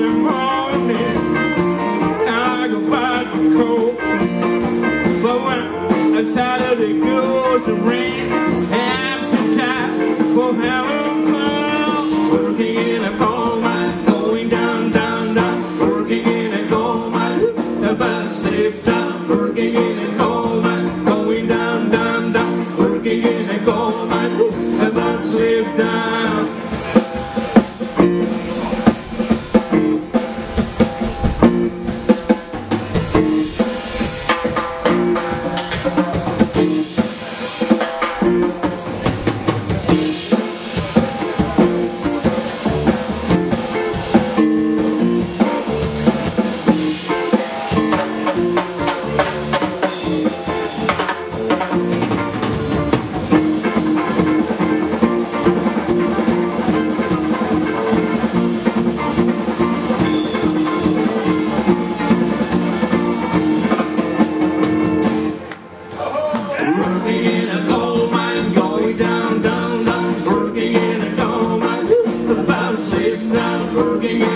early morning, I go by the cold. But when a Saturday goes to rain, I'm so tired for having fun. Working in a coal mine, going down, down, down. Working in a coal mine, about to slip down. Working in a coal mine, going down, down, down. Working in a coal mine, about to slip down. Working in a coal mine, going down, down, down. Working in a coal mine, about to slip down. Working in